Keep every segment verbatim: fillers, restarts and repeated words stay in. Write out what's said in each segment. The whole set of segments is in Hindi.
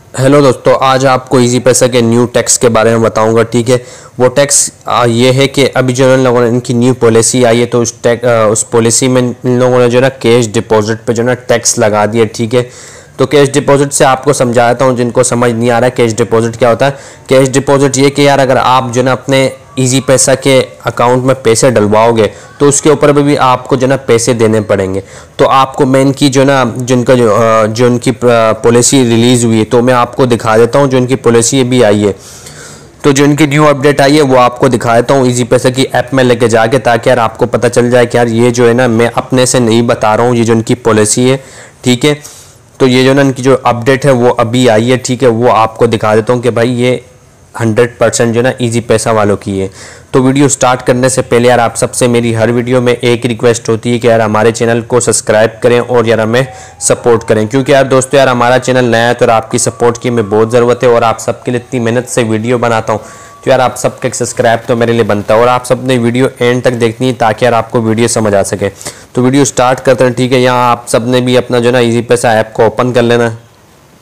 हेलो दोस्तों, आज आपको इजी पैसा के न्यू टैक्स के बारे में बताऊंगा। ठीक है, वो टैक्स ये है कि अभी जो इन लोगों ने इनकी न्यू पॉलिसी आई है, तो उस टैक्स उस पॉलिसी में इन लोगों ने जो ना कैश डिपॉजिट पे जो ना टैक्स लगा दिया। ठीक है, तो कैश डिपॉजिट से आपको समझाता हूँ जिनको समझ नहीं आ रहा है कैश डिपॉजिट क्या होता है। कैश डिपॉजिट ये कि यार अगर आप जो ना अपने इजी पैसा के अकाउंट में पैसे डलवाओगे तो उसके ऊपर भी, भी आपको जो ना पैसे देने पड़ेंगे। तो आपको मैं इनकी जो ना जिनका जो जो इनकी पॉलिसी रिलीज़ हुई है तो मैं आपको दिखा देता हूँ जो इनकी पॉलिसी भी आई है। तो जो इनकी न्यू अपडेट आई है वो आपको दिखा देता हूँ इजी पैसा की ऐप में लेके जाके, ताकि यार आपको पता चल जाए कि यार ये जो है ना मैं अपने से नहीं बता रहा हूँ, ये जो इनकी पॉलिसी है। ठीक है, तो ये जो ना इनकी जो अपडेट है वो अभी आई है। ठीक है, वो आपको दिखा देता हूँ कि भाई ये हंड्रेड परसेंट जो ना इजी पैसा वालों की है। तो वीडियो स्टार्ट करने से पहले यार आप सबसे मेरी हर वीडियो में एक रिक्वेस्ट होती है कि यार हमारे चैनल को सब्सक्राइब करें और यार हमें सपोर्ट करें, क्योंकि यार दोस्तों यार हमारा चैनल नया है तो आपकी सपोर्ट की हमें बहुत ज़रूरत है। और आप सबके लिए इतनी मेहनत से वीडियो बनाता हूँ तो यार आप सबका सब्सक्राइब तो मेरे लिए बनता है, और आप सब ने वीडियो एंड तक देखनी है ताकि यार आपको वीडियो समझ आ सके। तो वीडियो स्टार्ट करते हैं। ठीक है, यहाँ आप सब ने भी अपना जो ना इजी पैसा ऐप को ओपन कर लेना है।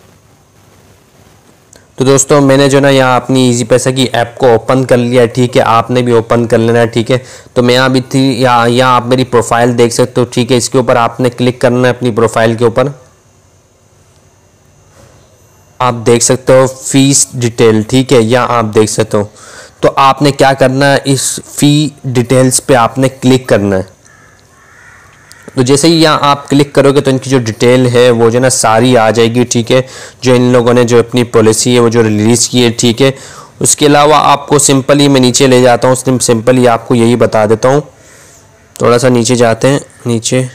तो दोस्तों मैंने जो ना यहाँ अपनी इजी पैसा की ऐप को ओपन कर लिया है। ठीक है, आपने भी ओपन कर लेना है। ठीक है, तो मैं यहाँ भी थी, यहाँ यहाँ आप मेरी प्रोफाइल देख सकते हो। ठीक है, इसके ऊपर आपने क्लिक करना है, अपनी प्रोफाइल के ऊपर आप देख सकते हो फीस डिटेल। ठीक है, यहाँ आप देख सकते हो। तो आपने क्या करना है, इस फी डिटेल्स पे आपने क्लिक करना है। तो जैसे ही यहाँ आप क्लिक करोगे तो इनकी जो डिटेल है वो जो ना सारी आ जाएगी। ठीक है, जो इन लोगों ने जो अपनी पॉलिसी है वो जो रिलीज़ की है। ठीक है, उसके अलावा आपको सिंपली मैं नीचे ले जाता हूँ, सिंपली आपको यही बता देता हूँ। थोड़ा सा नीचे जाते हैं, नीचे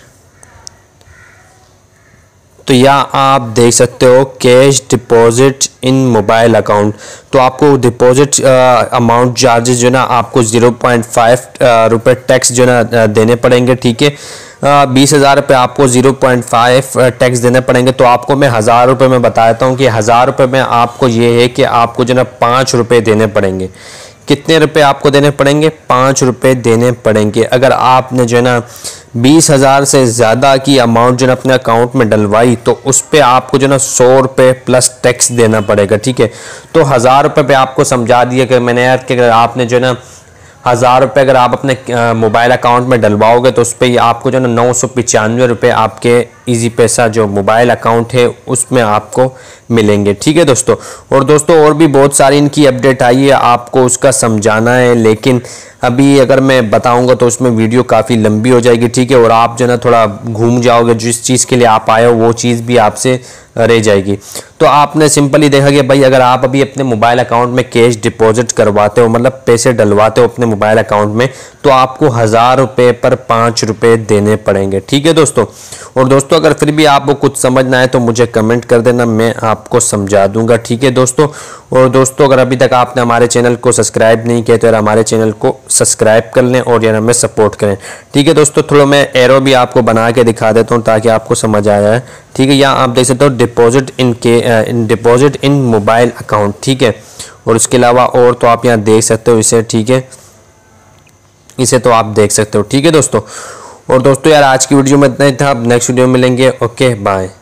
तो यहाँ आप देख सकते हो cash deposit in mobile account. तो आपको डिपॉजिट अमाउंट चार्जेस जो ना आपको ज़ीरो पॉइंट फाइव रुपये टैक्स जो ना देने पड़ेंगे। ठीक है, बीस हज़ार रुपये आपको ज़ीरो पॉइंट फाइव टैक्स देने पड़ेंगे। तो आपको मैं हज़ार रुपये में बता देता हूँ कि हज़ार रुपये में आपको ये है कि आपको जो ना पाँच रुपये देने पड़ेंगे। कितने रुपए आपको देने पड़ेंगे? पाँच रुपये देने पड़ेंगे। अगर आपने जो है ना बीस हज़ार से ज़्यादा की अमाउंट जो है अपने अकाउंट में डलवाई तो उस पर आपको जो ना सौ रुपये प्लस टैक्स देना पड़ेगा। ठीक है, तो हज़ार रुपये पे आपको समझा दिया कि मैंने यार कि अगर आपने जो है ना हज़ार रुपये अगर आप अपने मोबाइल अकाउंट में डलवाओगे तो उस पर आपको जो ना नौ सौ पचानवे रुपये आपके इजी पैसा जो मोबाइल अकाउंट है उसमें आपको मिलेंगे। ठीक है दोस्तों, और दोस्तों और भी बहुत सारी इनकी अपडेट आई है, आपको उसका समझाना है, लेकिन अभी अगर मैं बताऊंगा तो उसमें वीडियो काफ़ी लंबी हो जाएगी। ठीक है, और आप जो ना थोड़ा घूम जाओगे, जिस चीज़ के लिए आप आए हो वो चीज़ भी आपसे रह जाएगी। तो आपने सिंपली देखा कि भाई अगर आप अभी अपने मोबाइल अकाउंट में कैश डिपॉजिट करवाते हो, मतलब पैसे डलवाते हो अपने मोबाइल अकाउंट में, तो आपको हज़ार रुपये पर पाँच रुपये देने पड़ेंगे। ठीक है दोस्तों, और दोस्तों अगर फिर भी आपको कुछ समझ ना आए तो मुझे कमेंट कर देना, मैं आपको समझा दूंगा। ठीक है दोस्तों, और दोस्तों अगर अभी तक आपने हमारे चैनल को सब्सक्राइब नहीं किया तो यार हमारे चैनल को सब्सक्राइब कर लें और यार हमें सपोर्ट करें। ठीक है दोस्तों, थोड़ा मैं एरो भी आपको बना के दिखा देता हूँ ताकि आपको समझ आया है। ठीक है, यहाँ आप देख सकते हो डिपॉजिट इन के in deposit in mobile account. ठीक है, और उसके अलावा और तो आप यहाँ देख सकते हो इसे। ठीक है, इसे तो आप देख सकते हो। ठीक है दोस्तों, और दोस्तों यार आज की वीडियो में इतना ही था, अब नेक्स्ट वीडियो में मिलेंगे। Okay bye.